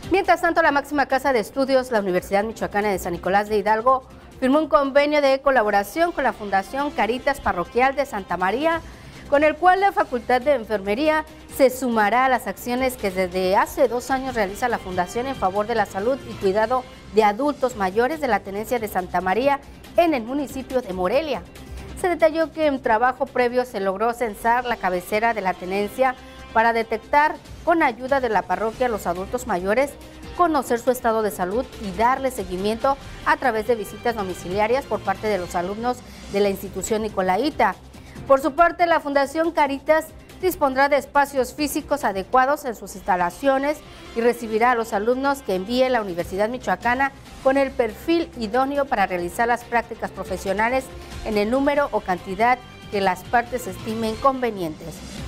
Mientras tanto, la máxima casa de estudios, la Universidad Michoacana de San Nicolás de Hidalgo, firmó un convenio de colaboración con la Fundación Caritas Parroquial de Santa María, con el cual la Facultad de Enfermería se sumará a las acciones que desde hace 2 años realiza la Fundación en favor de la salud y cuidado de adultos mayores de la Tenencia de Santa María en el municipio de Morelia. Se detalló que en trabajo previo se logró censar la cabecera de la tenencia para detectar con ayuda de la parroquia a los adultos mayores, conocer su estado de salud y darle seguimiento a través de visitas domiciliarias por parte de los alumnos de la institución nicolaíta. Por su parte, la Fundación Caritas dispondrá de espacios físicos adecuados en sus instalaciones y recibirá a los alumnos que envíe la Universidad Michoacana con el perfil idóneo para realizar las prácticas profesionales en el número o cantidad que las partes estimen convenientes.